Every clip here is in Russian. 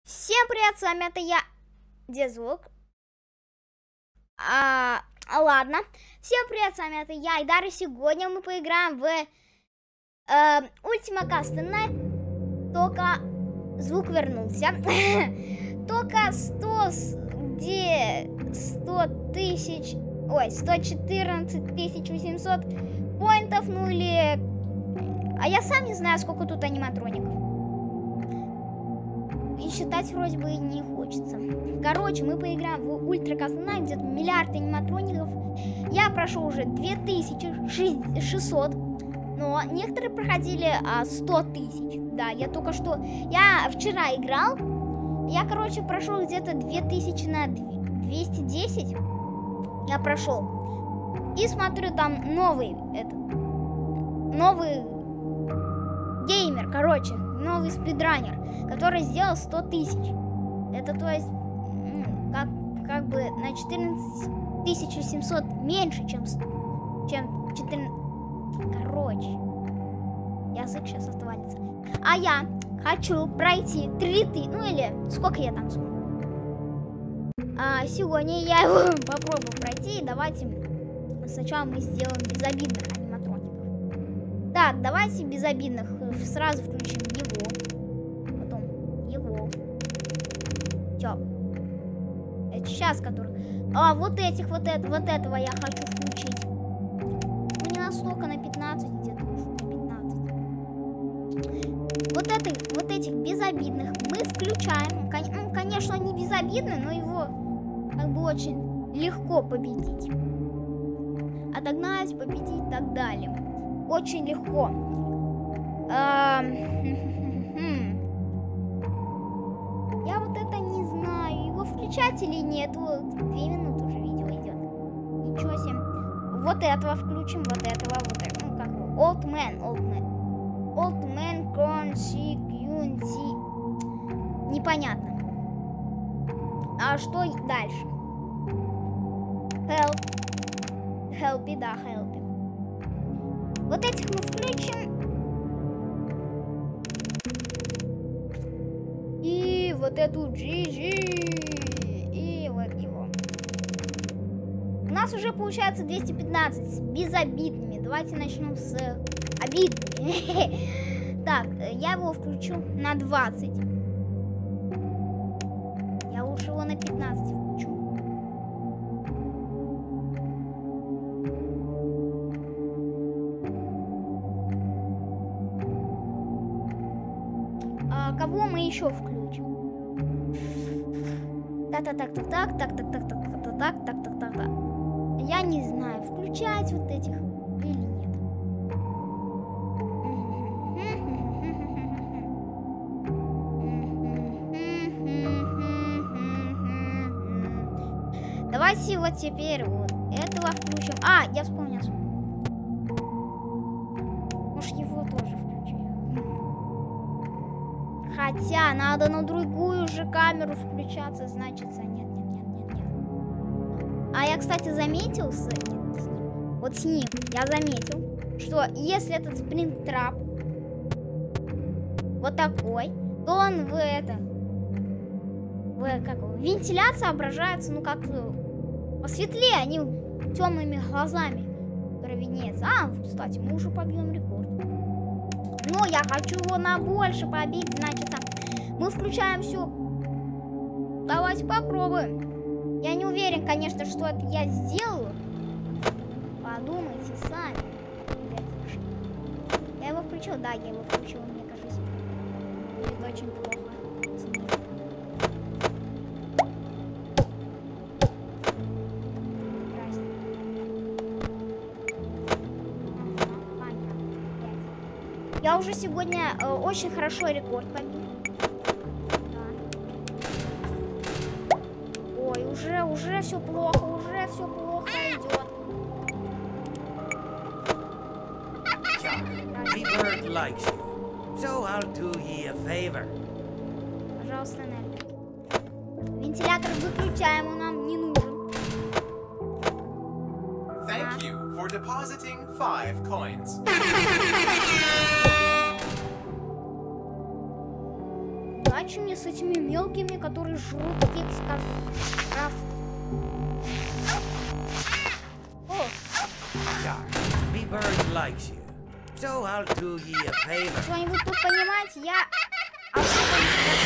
Всем привет, с вами это я, где звук? Ладно. Всем привет, с вами это я, Айдар, и сегодня мы поиграем в Ultima Custom Night, только звук вернулся. Только 114 800 поинтов, ну или... А я сам не знаю, сколько тут аниматроников. И считать вроде бы не хочется. Короче, мы поиграем в Ультра Custom Night, где-то миллиард аниматроников. Я прошел уже 2600, но некоторые проходили 100 тысяч. Да, я только что... Я вчера играл, я, короче, прошел где-то 2000 на 210. Я прошел. И смотрю, там новый геймер, короче, новый спидранер, который сделал 100 тысяч. Это, то есть, как бы на 14 700 меньше, чем 14... Короче, язык сейчас отвалится. А я хочу пройти 3000, ну или сколько я там смогу. Сегодня я его попробую пройти. Давайте сначала мы сделаем безобидных аниматроников. Так, давайте безобидных сразу включим его. Потом его. Чё? Это сейчас, который... вот этого я хочу включить. Ну, не настолько, на 15 где-то. На 15. Вот этих безобидных мы включаем. Ну, конечно, они безобидны, но его как бы очень легко победить. Отогнать, победить и так далее. Очень легко. Я вот это не знаю, его включать или нет. Вот 2 минуты уже видео идет. Ничего себе. Вот этого включим, вот этого. Ну как его? Old Man Consequence. Непонятно. А что дальше? Help, да, help. Вот этих мы включим. И вот эту GG. И вот его. У нас уже получается 215 с безобидными. Давайте начнем с обидными. Так, я его включу на 20. Я лучше его на 15 включу. Кого мы еще включим? Так. Я не знаю, включать вот этих или нет. Давайте вот теперь вот этого включим. Я вспомнил. Может, его тоже включим. Хотя надо на другую же камеру включаться, значит, нет. А я, кстати, заметил с ним, я заметил, что если этот спринг-трап вот такой, то он вентиляция соображается, ну как посветлее, они темными глазами, которые виднеется. Кстати, мы уже побьем рекорд. Но я хочу его на больше побить, значит, мы включаем все. Давайте попробуем. Я не уверен, конечно, что это я сделаю. Подумайте сами. Я его включил? Да, я его включил, мне кажется. Это очень плохо. Я уже сегодня очень хорошо рекорд побил. Ой, уже все плохо, идет. Пожалуйста, энергия. Вентилятор выключаем, он нам не нужен. Thank you for depositing 5 coins. собачьими, с этими мелкими, которые жрут кекс раз. О, Bird likes you, so I'll do ye a favor. что-нибудь тут понимаете, я особо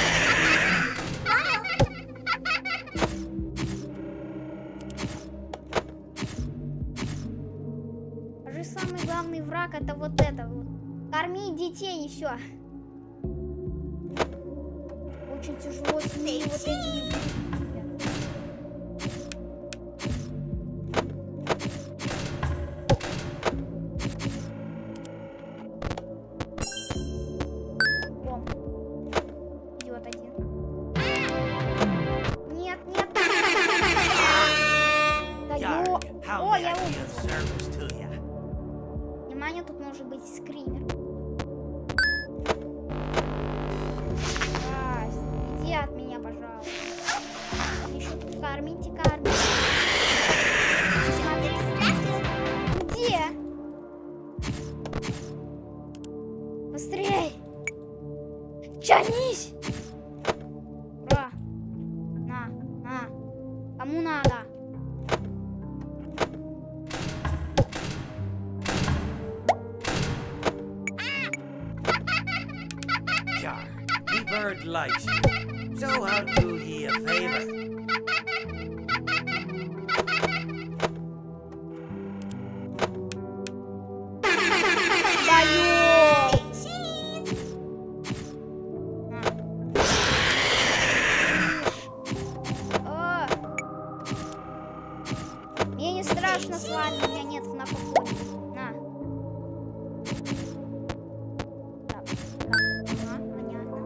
не самый главный враг это вот это вот. Кормить детей и все. Очень тяжело с ними вот этими. Идет один. Нет, нет. Да ё... О, я умер. Внимание, тут может быть скример. Иди от меня, пожалуйста. Еще тут кормите. Где? Быстрей! Тянись! Ура! На. Кому надо? The bird likes you, so I'll do ye a favor. Мне не страшно с вами, у меня нет на походе. На. Так. Понятно.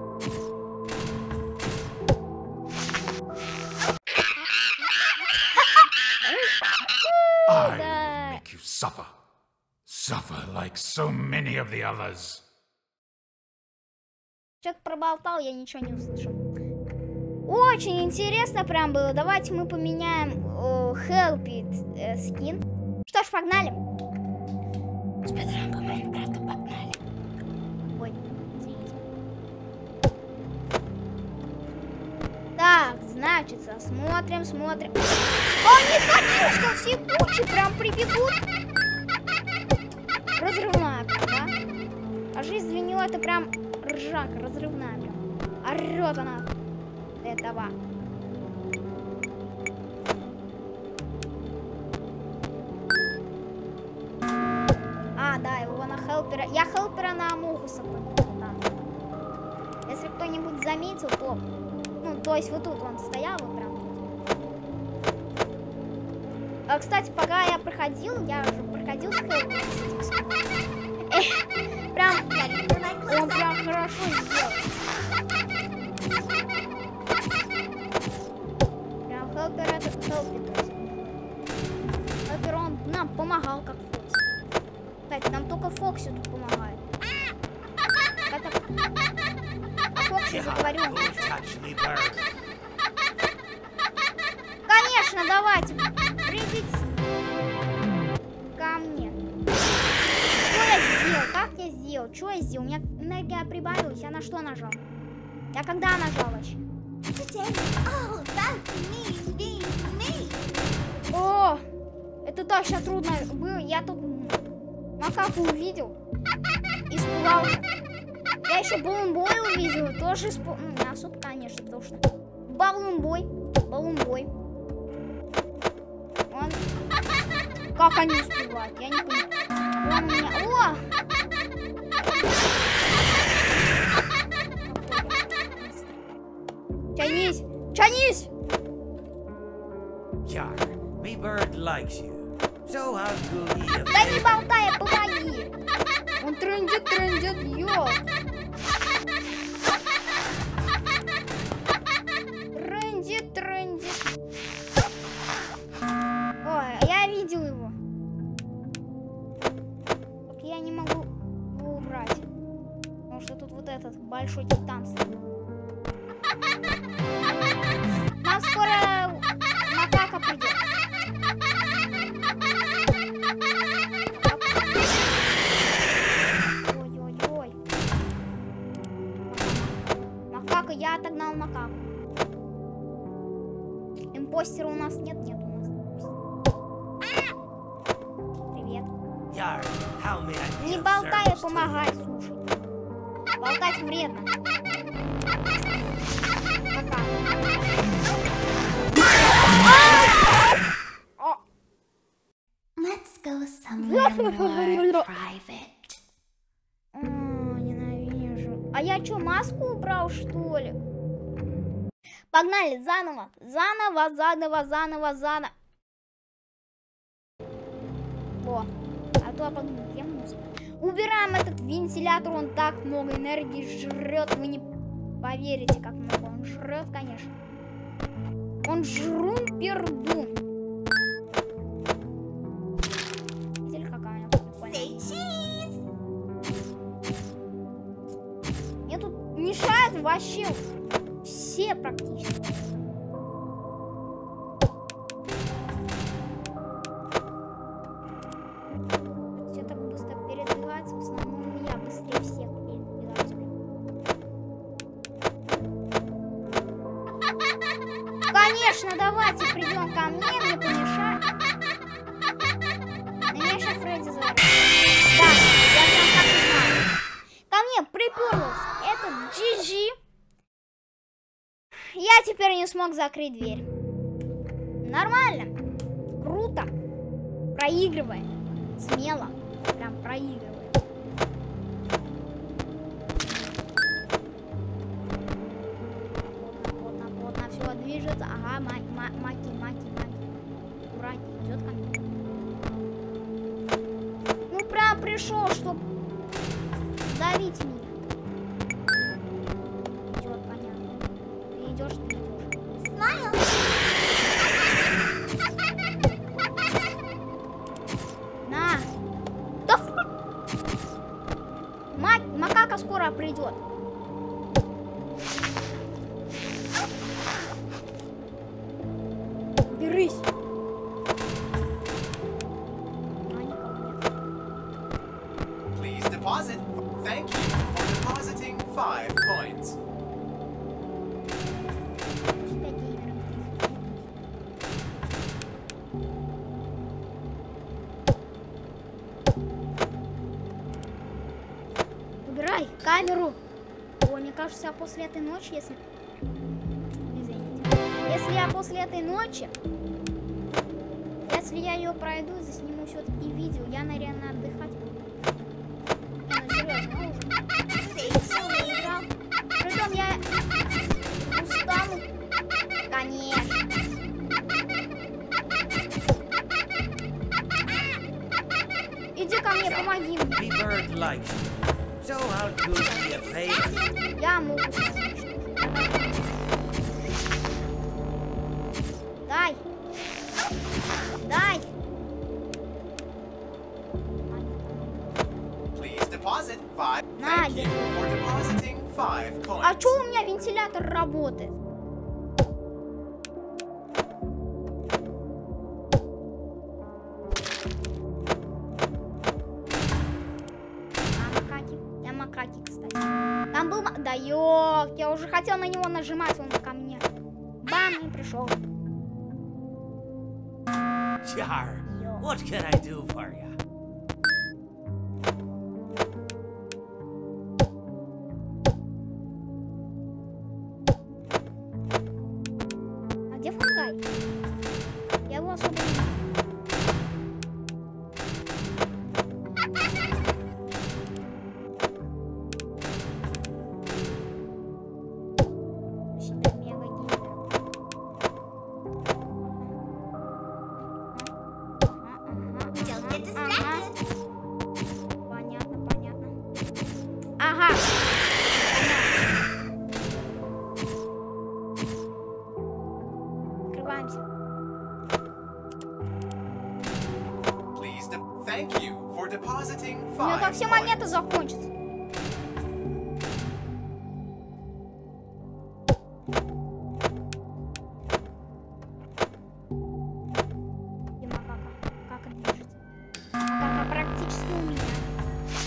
I make you suffer. Suffer like so many of the others. Что-то проболтал, я ничего не услышал. Очень интересно прям было. Давайте мы поменяем Help It скин. Что ж, погнали. Спидран по Майнкрафту, погнали. Ой, извините. Так, значит, смотрим. Они, конечно, все кучи прям прибегут. Разрывная прям, да? А жизнь для него это прям ржака, разрывная прям. Орёт она этого. А, да, его на хелпера. Я хелпера на Амогуса поменял, да. Если кто-нибудь заметил, то... Ну, то есть вот тут он стоял, вот прям тут. А, кстати, пока я проходил с хелпером. Прям... Он прям хорошо сделал. Прям Хелпер он нам помогал как Фокси. Кстати, нам только Фокси тут помогает. Фокси заговорил. Конечно, давайте. Придите ко мне. Что я сделал? Как я сделал? Что я сделал? У меня энергия прибавилась. Я на что нажал? Я когда нажал вообще? О, это точно трудно было. Я тут макаку увидел. Испугался. Я еще баллонбой увидел. Тоже испугался. Ну, не особо, конечно, потому что баллонбой. Он... Как они успевают? Я не понимаю. Он у меня... О! Тянись! Me bird likes you, so I'll do ye a Да не favor. болтай, помоги! Он трындит, ёл! Трындит. Ой, я видел его. Только я не могу его убрать. Потому что тут вот этот большой титан стоит. Нам скоро макака придет. Ой. макаку. Импостера у нас нет, нет у нас. Привет. Yar, how may I be Не of болтай, service to помогай, you? слушай. Болтать вредно. Пока. Let's go somewhere more private. О, ненавижу. А я что, маску убрал, что ли? Погнали, заново. Заново. Во. А то я подумал, где музыка? Убираем этот вентилятор, он так много энергии жрет. Вы не поверите, как много он жрет, конечно. Он жрун-пердун. Видели, какая у меня прикольная? Мне тут мешают вообще все практически. Все так быстро передвигается, в основном я быстрее всех передвигаюсь. Конечно, давайте придем ко мне, не помешай. На меня еще Фредди зовут. Да, я прям так и знаю. Ко мне приперлась этот GG. Я теперь не смог закрыть дверь. Нормально. Круто. Проигрываем. Смело. Прям проигрываем. Плотно все движется. Ага, маки. Ураки идет ко мне. Ну прям пришел, чтоб давить меня. Идет, понятно. Ты идешь. На! Да макака скоро придет. Берись. Please deposit. Thank you for depositing 5 coins. Убирай камеру. Ой, мне кажется, после этой ночи, если... Извините. Если я после этой ночи... Если я ее пройду, засниму все-таки видео, я, наверное, отдыхать буду. Не, ну серьезно, уже. Притом я устану. Конечно. Иди ко мне, помоги мне. B-Bird likes you, so I'll do you a favor. Я могу уничтожить. Дай. Please deposit 5. Nah, Thank you for depositing 5 coins. А чё у меня вентилятор работает? Я макаки, кстати. Там был... Да ёк, я уже хотел на него нажимать, он ко мне. Бам, и пришел. Jar, what can I do for you? А где Фангай? Я его особо не знаю. Супер мега геймер. Понятно. Ага. Открываемся. Please thank you for depositing У меня 5 как все монеты coins. закончатся. И макака. Как это движется? Макака практически у меня.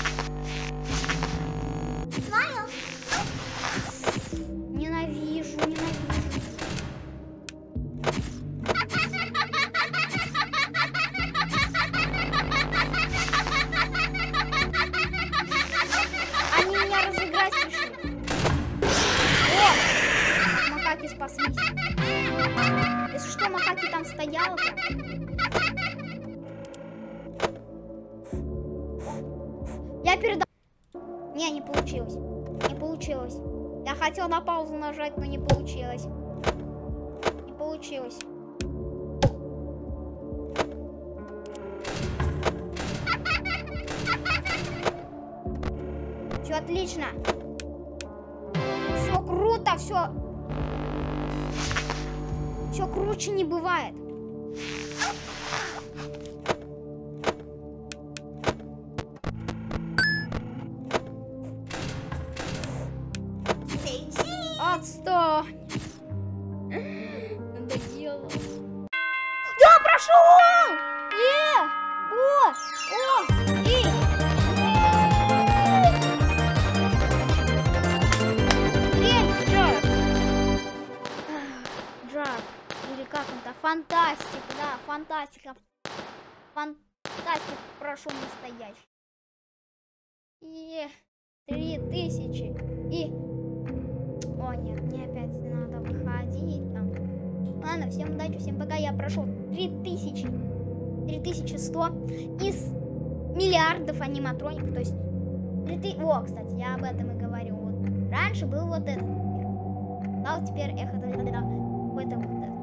Ненавижу. ненавижу. Они меня разыграть решили. О! Макаки спаслись. Если что, макаки там стояла прям. Я передал. Не получилось. Не получилось. Я хотел на паузу нажать, но не получилось. Не получилось. Все отлично. Все круто, все. Все круче не бывает. Отстой. Надоело. Я прошел! Джак. Или как он-то? Фантастик, да, фантастика. Фантастик прошел настоящий. 3000. И... О, нет, мне опять надо выходить там. Ладно, всем удачи, всем пока. Я прошел 3100 из миллиардов аниматроников. То есть 3000... О, кстати, я об этом и говорю. Вот раньше был вот этот мир. А вот теперь эхо какой-то вот этот.